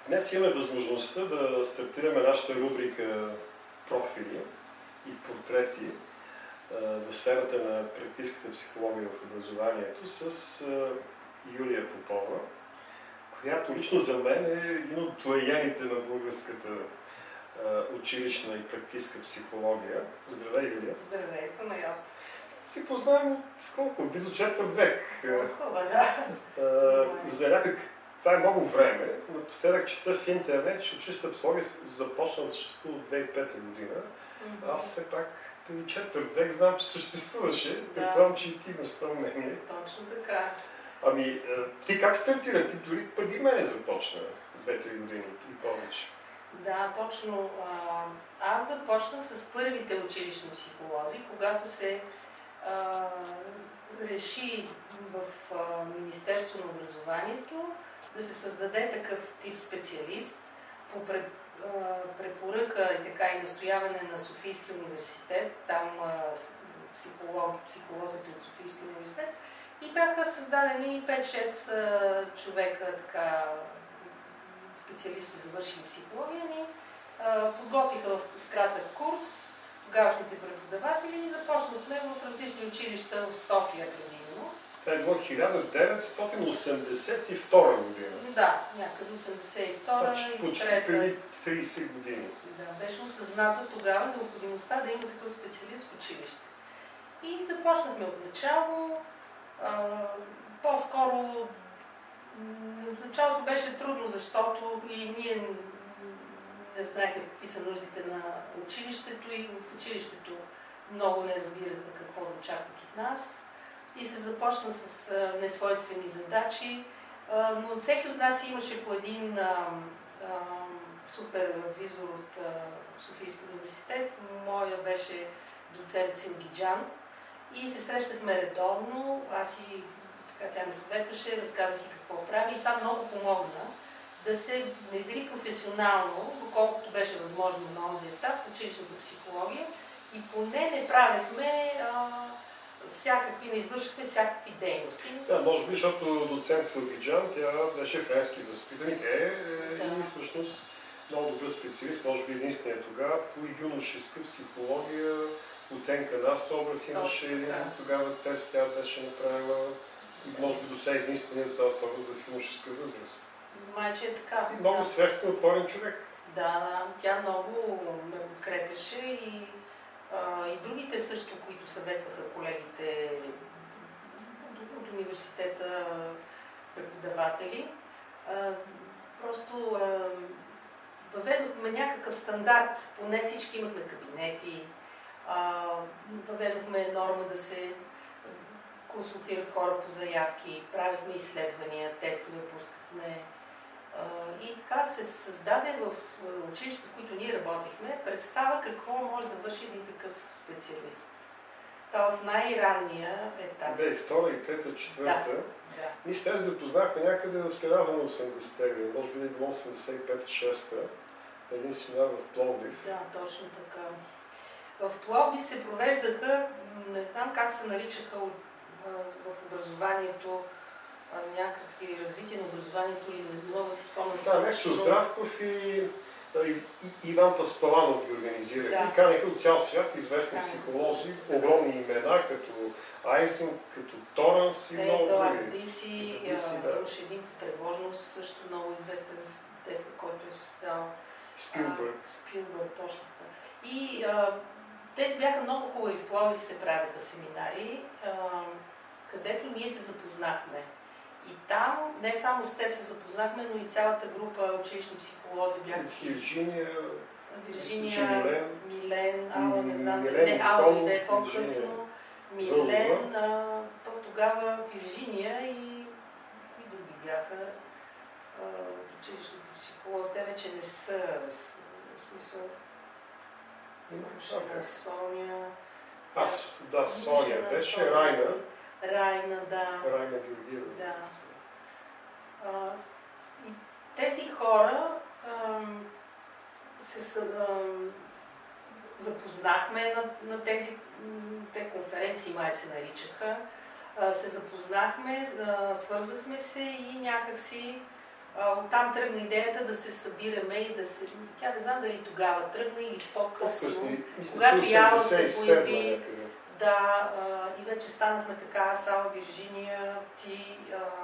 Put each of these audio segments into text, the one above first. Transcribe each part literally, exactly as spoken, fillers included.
Днес имаме възможността да стартираме нашата рубрика профили и портрети в сферата на практическата психология в образованието с Юлия Попова, която лично за мен е един от доайените на българската училищна и практическа психология. Здравей, Юлия! Здравей, Панайот! Си познавам от колко? Близо четвърт век. Толкова, да. За някак това е много време. Напоследък чета в интернет, че училищната психология започна да съществува от две хиляди и пета година. Mm-hmm. Аз все пак преди четвърт век знам, че съществуваше. Да. Предполагам, че и ти имаш това мнение. Точно така. Ами, ти как стартира? Ти дори преди мене започна две-три години и повече. Да, точно. Аз започнах с първите училищни психолози, когато се а, реши в а, Министерство на образованието да се създаде такъв тип специалист по препоръка и така и настояване на Софийския университет, там а, психолог, психолозите от Софийския университет, и бяха създадени пет-шест човека, така, специалисти, завършили психология, ни подготвиха в кратък курс тогавашните преподаватели и започнахме в различни училища в София предимно. Това е било хиляда деветстотин осемдесет и втора година. Да, някъде осемдесет и втора и почти трета. преди трийсет години. Да, беше осъзната тогава необходимостта да има такъв специалист в училище. И започнахме от начало. По-скоро в началото беше трудно, защото и ние не знаехме какви са нуждите на училището и в училището много не разбираха какво да очакват от нас. И се започна с несвойствени задачи, но всеки от нас имаше по един а, а, супервизор от а, Софийския университет. Моя беше доцент Сингиджан. И се срещахме редовно, аз и така тя ме съветваше, разказвах и какво прави, и това много помогна да се внедри професионално, доколкото беше възможно на този етап, училищната психология, и поне не правехме а, всякакви, не извършихме всякакви дейности. Да, може би, защото доцент Силгиджан, тя беше френски възпитаник, е, е да. И всъщност много добър специалист, може би единствения тогава по юношеска психология. Оценка на образ имаше един тогава тест, тя беше направила, може би до сега единствения за аз образ в юношеска възраст. Майче е така. И много да. свестен, отворен човек. Да, да, тя много ме подкрепяше и, а, и другите също, които съветваха колегите от университета, преподаватели. А, просто а, въведохме някакъв стандарт, поне всички имахме кабинети. Uh, въведохме норма да се консултират хора по заявки, правихме изследвания, тестове пускахме uh, и така се създаде в училищата, в които ние работихме, представа какво може да върши един такъв специалист. Това в най-ранния етап. Да, и втора, и трета, четвърта. Да, да. Ние с тези запознахме някъде в средата на осемдесетте години, може би да е било осемдесет и пета шеста, един семинар в Пловдив. Да, точно така. В Пловдив се провеждаха, не знам как се наричаха в образованието, някакви развитие на образованието или не мога да си спомням. Да, нещо Здравков и, и, и Иван Паспаланов ги организираха. Да. И канеха от цял свят известни да. психолози, огромни имена, като Айзен, като Торанс и е, много други. други. Диси, да. имаше един по тревожност, също много известен тест, който е създал. Спилбърг. Спилбърг, точно така. И а, тези бяха много хубави. В Пловдив се правиха семинари, а, където ние се запознахме. И там не само с теб се запознахме, но и цялата група училищни психолози бяха. Виржиния, Виржиния, Милен, Милен, Ала, не знам, Милен, не, Ала дойде по-късно. Милен, а, то тогава Виржиния и кои други бяха а, училищните психолози. Те вече не са, в смисъл. Имаше Соня. Аз, да, Соня беше, Райна. Райна, да. Райна Георгиева. Да. А, и тези хора а, се а, запознахме на, на тези те конференции, май се наричаха. А, се запознахме, а, свързахме се и някакси Оттам тръгна идеята да се събираме и да се... Тя не знам дали тогава тръгна или по-късно. Когато Яла се появи, да, и вече станахме така, аз, Ала, Виржиния, ти,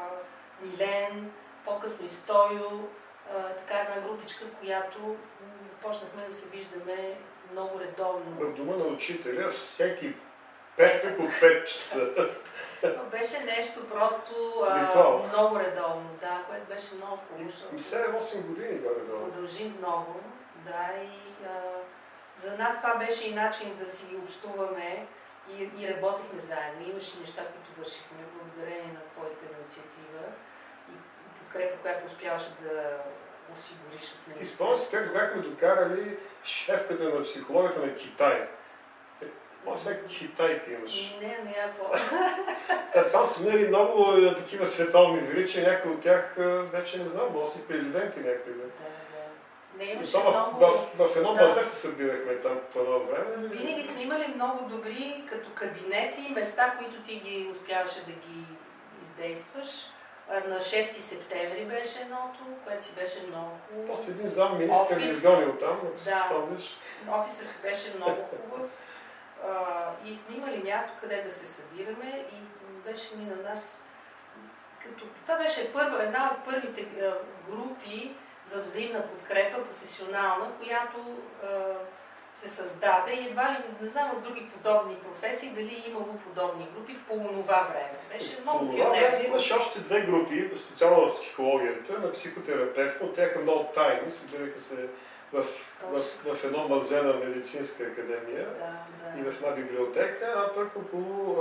Милен, по-късно и Стойо, така една групичка, която започнахме да се виждаме много редовно. В дома на учителя всеки петък от пет часа. Беше нещо просто а, много редовно, да, което беше много хубаво. седем-осем години горе-долу. Продължи много, да, и а, за нас това беше и начин да си общуваме и, и работихме заедно. Имаше неща, които вършихме благодарение на твоята инициатива и подкрепа, която успяваше да осигуриш от мен. Ти спомняш си как бяхме докарали шефката на психологията на Китай. Може да китайка имаш. Не, не я помня. Там са минали много такива световни величия, някои от тях вече не знам, може си президенти някъде. Да, да. Не имаше в, много... в, в, в едно да. базе се събирахме там по едно време. Винаги сме имали много добри като кабинети, места, които ти ги успяваше да ги издействаш. На шести септември беше едното, което си беше много хубаво. После един зам министър ни изгонил там, ако да. се спомняш. Офисът си беше много хубав. Uh, и сме имали място, къде да се събираме и беше ни на нас като... Това беше първа, една от първите uh, групи за взаимна подкрепа, професионална, която uh, се създаде и едва ли не знам от други подобни професии, дали имало подобни групи по онова време. Беше много пионерско. Имаше още две групи, специално в психологията, на психотерапевт, но те бяха много тайни, събираха се В, в, в едно мазе на медицинска академия да, да. и в една библиотека, а пък около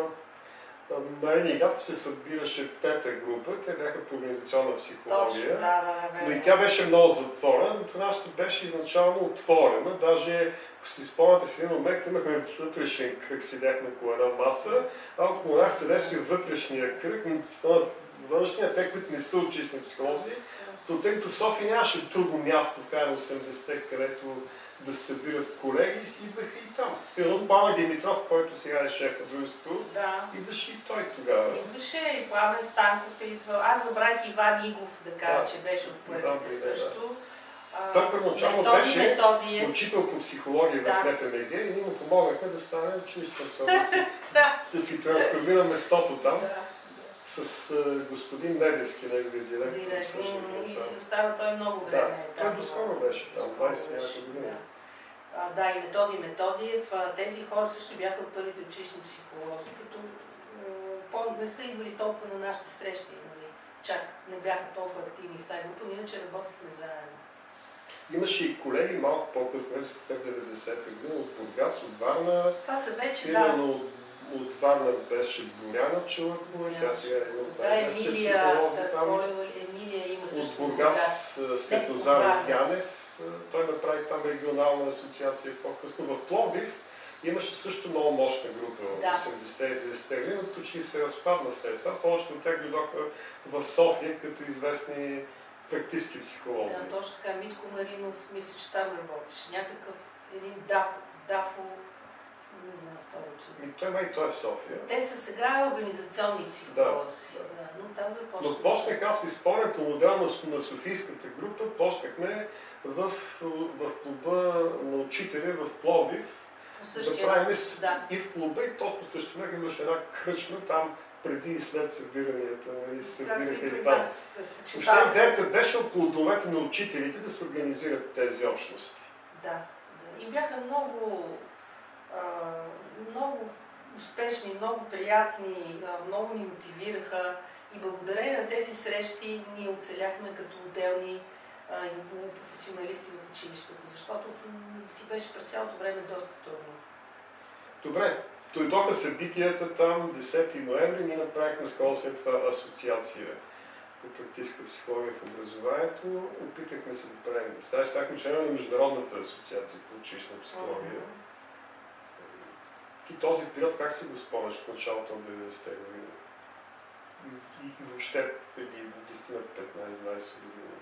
Марини и Гатко се събираше трета група, те бяха по организационна психология. Точно, да, да, да, но и тя беше много затворена, но това ще беше изначално отворена. Даже, ако си спомняте, в един момент имахме вътрешен кръг, седяхме около една маса, а около нас седеше вътрешния кръг, външния, те, които не са училищни психолози. Но тъй като в София нямаше друго място в края на осемдесетте, където да се събират колеги, и си идваха и там. Примерно Пламен Димитров, който сега е шеф на дружеството, да. идваше и той тогава. Идваше и Пламен Станков идва. Аз забравих Иван Игов да кажа, да. Че беше от първите също. Да. Той първоначално беше методиев. Учител по психология да. В НПМГ и ние му помогнахме да стане училище, да си, да си трансформира местото там. Да. С uh, господин Недевски, неговия директор. Директор. И си остава той много време. Да, той доскоро беше там, двайсет години. Да. да, и Методи Методиев. Тези хора също бяха от първите училищни психолози, като uh, не са идвали толкова на нашите срещи. Нали? Чак не бяха толкова активни в тази група, но иначе работихме заедно. Имаше и колеги малко по-късно, след деветдесета година, от Бургас, от Варна. Това са вече, да. От Варна беше Боряна Чулакова, тя сега е от най-местните психолози там. Емилия има също от Бургас Светозар Янев, той направи там регионална асоциация по-късно. В Пловдив имаше също много мощна група от да. осемдесетте и деветдесетте години, но че се разпадна след това. Повечето от тях дойдоха в София като известни практически психолози. Да, точно така. Митко Маринов, мисля, че там работеше. Някакъв един дафо, дафо не знам второто. И той май той е в София. Те са сега организационни психолози. Да, да. Да, но там започнах. Но почнах, аз си спомням по модел на Софийската група, почнахме в, в клуба на учителя в Пловдив. Да правим да. И в клуба, и точно също време имаше една кръчма там преди и след събиранията. Нали, се събираха и там. Въобще идеята беше около домовете на учителите да се организират тези общности. Да, да. И бяха много много успешни, много приятни, много ни мотивираха и благодарение на тези срещи ние оцеляхме като отделни професионалисти в училищата, защото си беше през цялото време доста трудно. Добре, дойдоха събитията там, десети ноември, ние направихме скоро след това асоциация по практическа психология в образованието. Опитахме се да правим. Ставаше станахме члена на Международната асоциация по училищна психология. Mm-hmm. Ти този период как си го спомняш в началото на деветдесетте години? И въобще преди десет на петнайсет-двайсет години?